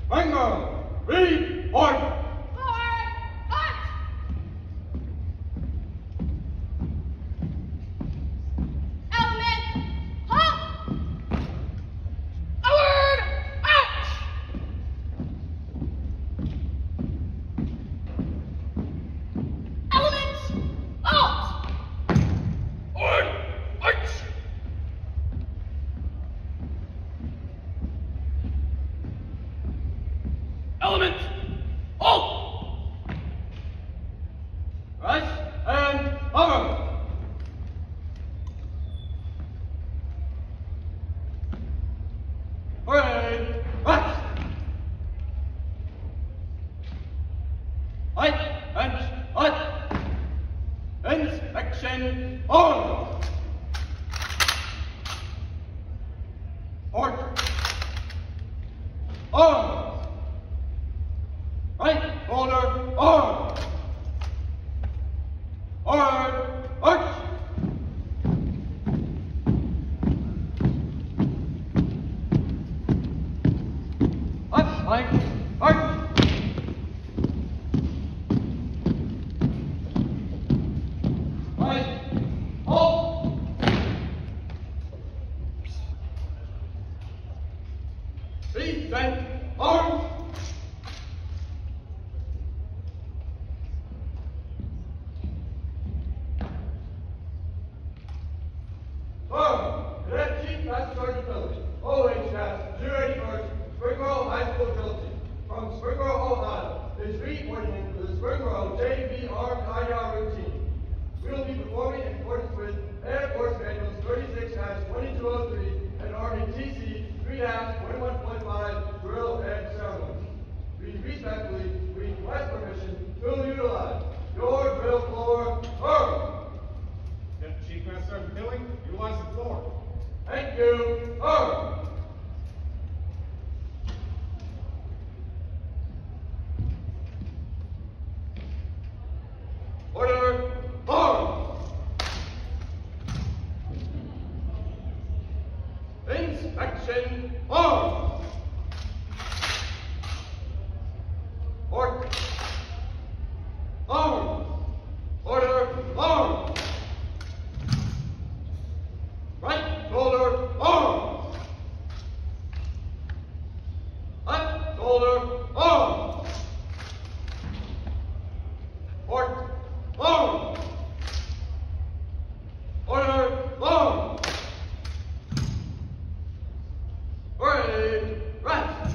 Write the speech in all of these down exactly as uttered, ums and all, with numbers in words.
Springboro, report! Element, halt! Right and over. Parade, right. Right, bench, right. Inspection on. Order. On. Right, order, on. Order, arch. Left flank, arch. Right, halt. Defend, arms. O H S zero eighty-first Springboro High School Trilogy from Springboro, Ohio is reordering to the Springboro J V Armed I R routine. We will be performing in accordance with Air Force Manuals thirty-six dash twenty-two oh three and Army T C three dash twenty-one point five drill and ceremony. We respectfully request permission to utilize your drill floor early. Deputy Chief Master Sergeant Billing, utilize the floor. Thank you. Early. Order, arms. Inspection, arms. Order, arms. Order, arms. Right shoulder, arms. Left shoulder, arms. Port, arms. Order, arms. Parade, rest.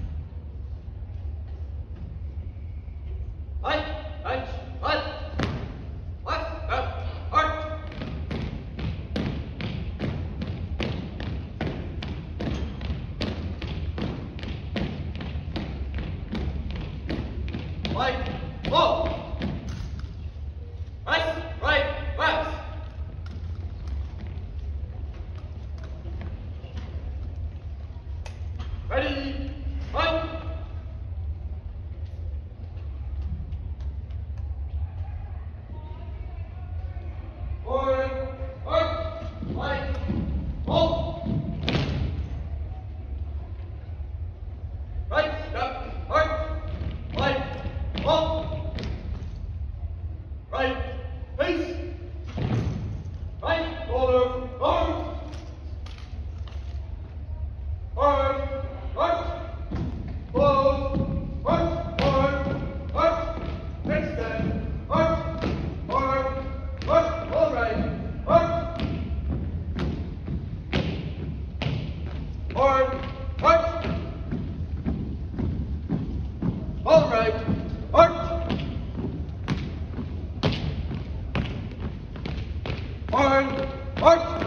Right, bench, left. Left, left, arch. Right, low. Right, right, left. Ready, right. Forward, arch, right, hold. Right, step, arch, right, hold. Right, face. Right, shoulder, arms. Forward, arch, close, arch, forward, arch, extend, arch, forward, arch, hold right, arch, forward, arch, hold right, arch, forward, arch,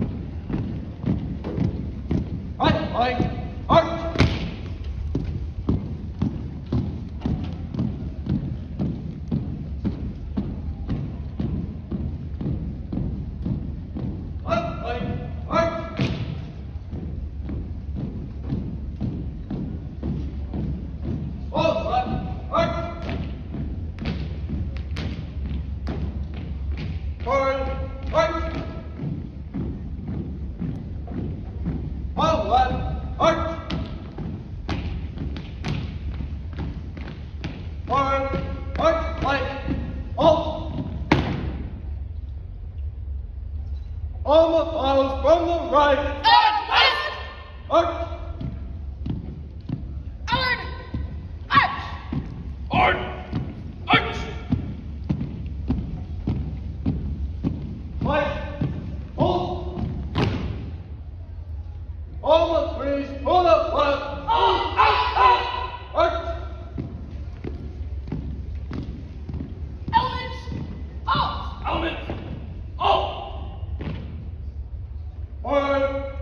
right, leg, arch, left leg, arch, hold left, arch, forward, arch, hold left, arch, miles from the right. Out! West! Arch. Outward! Arch! Ard! Arch! Right. Hold. Almost freeze. Pull up left. Oh! Out! Out! Arch. Element! Alt! Element! Alt! Forward.